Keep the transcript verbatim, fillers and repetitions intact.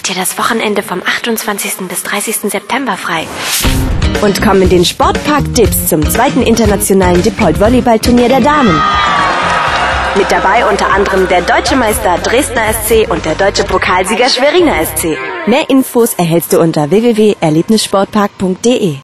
dir das Wochenende vom achtundzwanzigsten bis dreißigsten September frei. Und komm in den Sportpark Dips zum zweiten internationalen Dippold-Volleyball-Turnier der Damen. Mit dabei unter anderem der deutsche Meister Dresdner S C und der deutsche Pokalsieger Schweriner S C. Mehr Infos erhältst du unter w w w punkt erlebnissportpark punkt de.